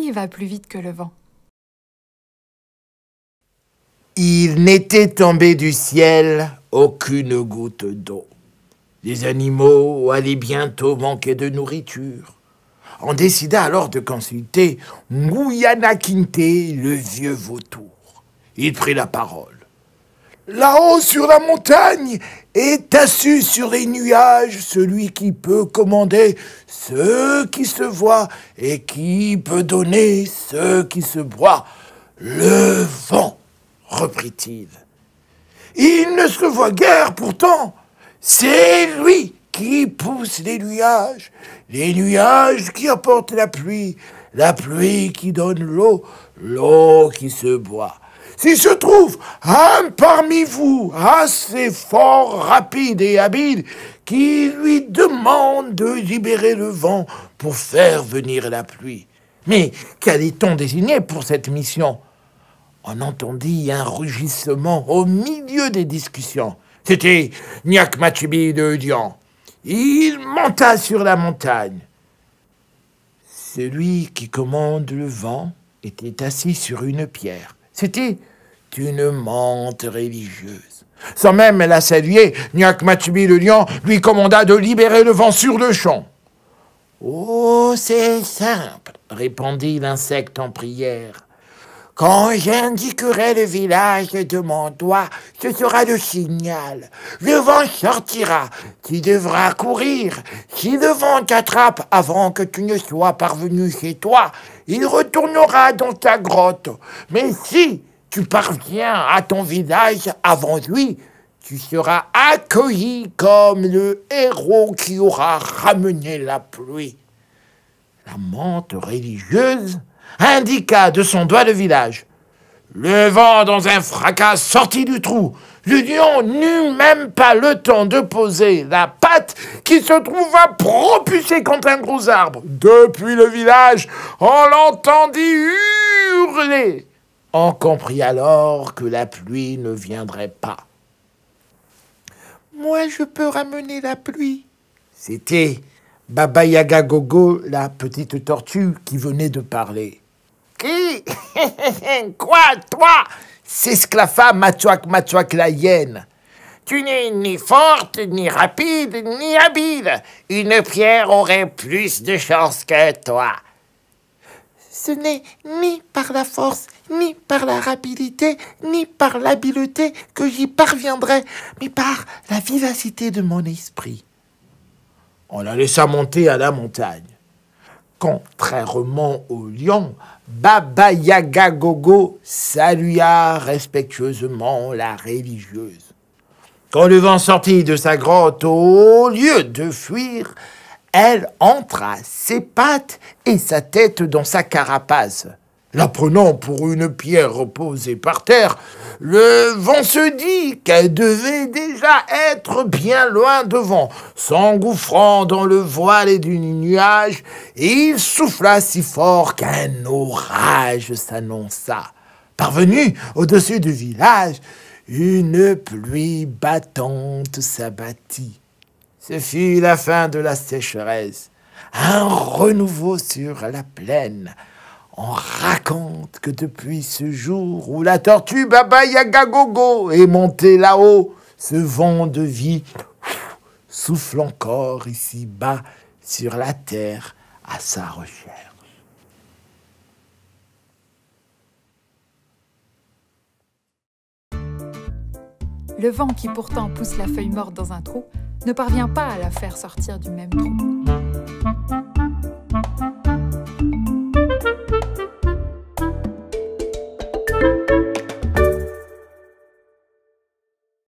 qui va plus vite que le vent? Il n'était tombé du ciel aucune goutte d'eau. Les animaux allaient bientôt manquer de nourriture. On décida alors de consulter Nguyana Kinte, le vieux vautour. Il prit la parole. Là-haut sur la montagne est assis sur les nuages celui qui peut commander ce qui se voit et qui peut donner ce qui se boit. Le vent, reprit-il. Il ne se voit guère pourtant. C'est lui qui pousse les nuages qui apportent la pluie qui donne l'eau qui se boit. S'il se trouve un parmi vous assez fort, rapide et habile, qui lui demande de libérer le vent pour faire venir la pluie. Mais qu'allait-on désigner pour cette mission? On entendit un rugissement au milieu des discussions. C'était Nyakmachibi de Dian. Il monta sur la montagne. Celui qui commande le vent était assis sur une pierre. C'était une menthe religieuse. Sans même la saluer, Nyakmachibi le lion lui commanda de libérer le vent sur le champ. « Oh, c'est simple, répondit l'insecte en prière. Quand j'indiquerai le village de mon doigt, ce sera le signal. Le vent sortira, tu devras courir. Si le vent t'attrape avant que tu ne sois parvenu chez toi, il retournera dans ta grotte. Mais si tu parviens à ton village avant lui, tu seras accueilli comme le héros qui aura ramené la pluie. » La menthe religieuse indiqua de son doigt le village. Le vent, dans un fracas, sortit du trou. Le lion n'eut même pas le temps de poser la patte qui se trouva propulsée contre un gros arbre. Depuis le village, on l'entendit hurler. On comprit alors que la pluie ne viendrait pas. « Moi, je peux ramener la pluie. » C'était Baba Yaga Gogo, la petite tortue qui venait de parler. « Qui? Quoi, toi ?» s'esclaffa Matouak la hyène. « Tu n'es ni forte, ni rapide, ni habile. Une pierre aurait plus de chance que toi. » Ce n'est ni par la force, ni par la rapidité, ni par l'habileté que j'y parviendrai, mais par la vivacité de mon esprit. On la laissa monter à la montagne. Contrairement au lion, Baba Yaga Gogo salua respectueusement la religieuse. Quand le vent sortit de sa grotte, au lieu de fuir, elle entra ses pattes et sa tête dans sa carapace. La prenant pour une pierre posée par terre, le vent se dit qu'elle devait déjà être bien loin devant, s'engouffrant dans le voile du nuage, et il souffla si fort qu'un orage s'annonça. Parvenu au-dessus du village, une pluie battante s'abattit. Ce fut la fin de la sécheresse, un renouveau sur la plaine. On raconte que depuis ce jour où la tortue Baba Yaga Gogo est montée là-haut, ce vent de vie souffle encore ici-bas sur la terre à sa recherche. Le vent qui pourtant pousse la feuille morte dans un trou ne parvient pas à la faire sortir du même trou.